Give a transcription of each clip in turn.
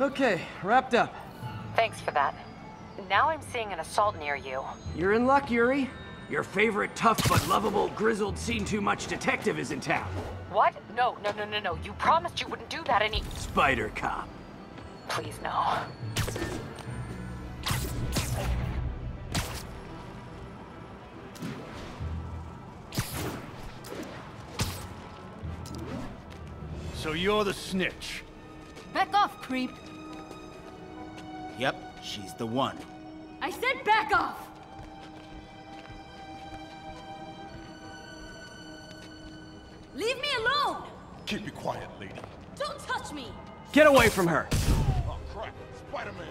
Okay, wrapped up. Thanks for that. Now I'm seeing an assault near you. You're in luck, Yuri. Your favorite tough but lovable, grizzled, seen-too-much detective is in town. What? No. You promised you wouldn't do that any... Spider Cop. Please, no. So you're the snitch. Back off, creep. Yep, she's the one. I said back off! Leave me alone! Keep it quiet, lady. Don't touch me! Get away from her! Oh, crap. Spider-Man.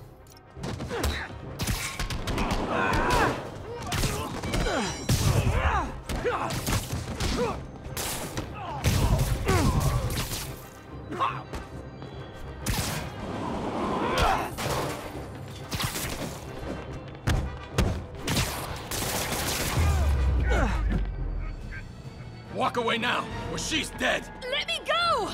Walk away now, or she's dead! Let me go!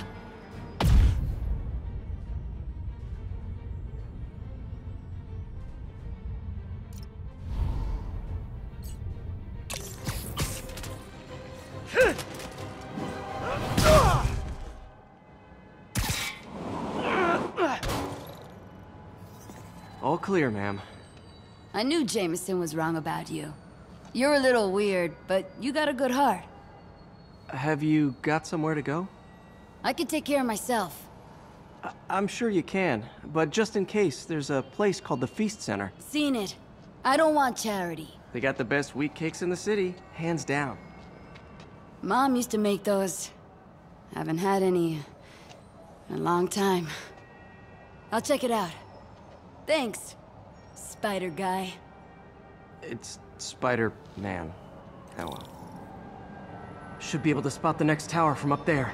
All clear, ma'am. I knew Jameson was wrong about you. You're a little weird, but you got a good heart. Have you got somewhere to go? I can take care of myself. I'm sure you can, but just in case, there's a place called the Feast Center. Seen it. I don't want charity. They got the best wheat cakes in the city, hands down. Mom used to make those. Haven't had any in a long time. I'll check it out. Thanks, Spider Guy. It's Spider-Man. Oh well. Should be able to spot the next tower from up there.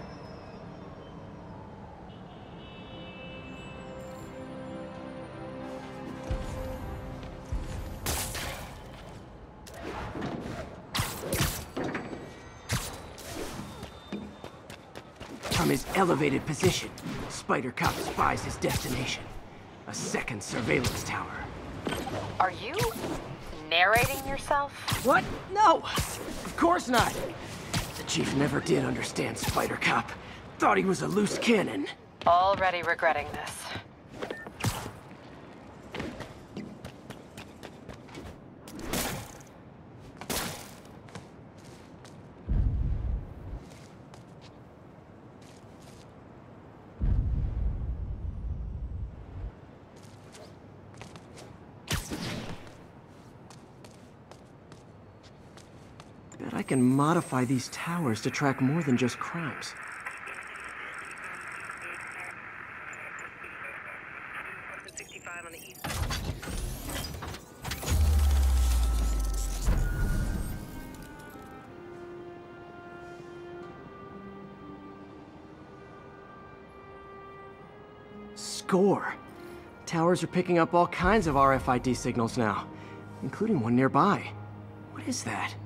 From his elevated position, Spider Cop spies his destination. A second surveillance tower. Are you narrating yourself? What? No! Of course not! The Chief never did understand Spider Cop. Thought he was a loose cannon. Already regretting this. Bet I can modify these towers to track more than just crimes. Score! Towers are picking up all kinds of RFID signals now, including one nearby. What is that?